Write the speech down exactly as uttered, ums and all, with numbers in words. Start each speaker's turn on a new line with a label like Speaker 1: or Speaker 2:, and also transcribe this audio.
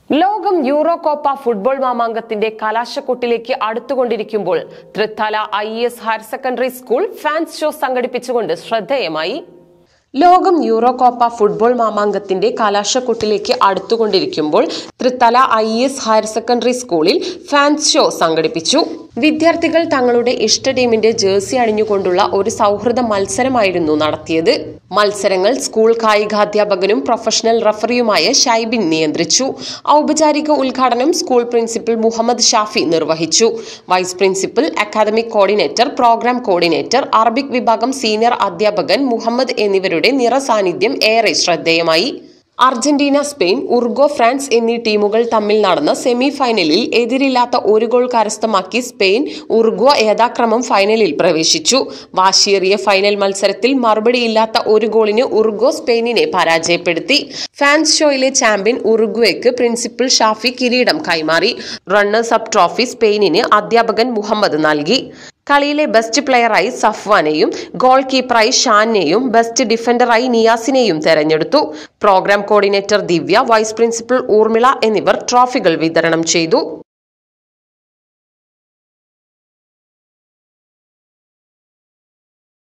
Speaker 1: ലോകം Euro Copa football മാമാങ്കത്തിന്റെ കലാശക്കൊട്ടിലേക്ക് അടുത്തുകൊണ്ടിരിക്കുമ്പോൾ Thrithala I S higher secondary school fans show സംഘടിപ്പിച്ചുകൊണ്ട് ശ്രദ്ധേയമായി. ലോകം യൂറോ കോപ്പ ഫുട്ബോൾ മാമാങ്കത്തിന്റെ കലാശക്കൊട്ടിലേക്ക് അടുത്തുകൊണ്ടിരിക്കുമ്പോൾ Thrithala I S higher secondary സ്കൂളിൽ ഫാൻസ് ഷോ സംഘടിപ്പിച്ചു. വിദ്യാർത്ഥികൾ തങ്ങളുടെ ഇഷ്ട ടീമിന്റെ ജേഴ്സി അണിഞ്ഞുകൊണ്ടുള്ള ഒരു സൗഹൃദ മത്സരമായിരുന്നു നടത്തിയത്. മത്സരങ്ങൾ സ്കൂൾ കായികാധ്യാപകനും പ്രൊഫഷണൽ റഫറിയുമായ ഷൈബിൻ നിയന്ത്രിച്ചു. ഔപചാരിക ഉദ്ഘാടനം സ്കൂൾ പ്രിൻസിപ്പൽ മുഹമ്മദ് ഷാഫി നിർവഹിച്ചു. Vice principal, academic coordinator, program coordinator, Arabic വിഭാഗം സീനിയർ അധ്യാപകൻ മുഹമ്മദ് എന്നിവരുടെ നിറസാന്നിധ്യം ഏറെ ശ്രദ്ധേയമായി. അർജന്റീന, സ്പെയിൻ, ഉറുഗ്വ, ഫ്രാൻസ് എന്നീ ടീമുകൾ തമ്മിൽ നടന്ന സെമി ഫൈനലിൽ എതിരില്ലാത്ത ഒരു ഗോൾ കരസ്ഥമാക്കി സ്പെയിൻ, ഉറുഗ്വ യഥാക്രമം ഫൈനലിൽ പ്രവേശിച്ചു. വാശിയേറിയ ഫൈനൽ മത്സരത്തിൽ മറുപടിയില്ലാത്ത ഒരു ഗോളിന് ഉറുഗ്വ സ്പെയിനിനെ പരാജയപ്പെടുത്തി. ഫാൻസ് ഷോയിലെ ചാമ്പ്യൻ ഉറുഗ്വയ്ക്ക് പ്രിൻസിപ്പൽ ഷാഫി കിരീടം കൈമാറി. റണ്ണേഴ്സ് അപ്പ് ട്രോഫി സ്പെയിനിന് അധ്യാപകൻ മുഹമ്മദ് നൽകി. കളിയിലെ ബെസ്റ്റ് പ്ലെയറായി സഫ്വാനെയും ഗോൾ കീപ്പറായി ഷാനെയും ബെസ്റ്റ് ഡിഫൻഡറായി നിയാസിനെയും തെരഞ്ഞെടുത്തു. Program coordinator Divya, vice principal Urmila എന്നിവർ ട്രോഫികൾ വിതരണം ചെയ്തു.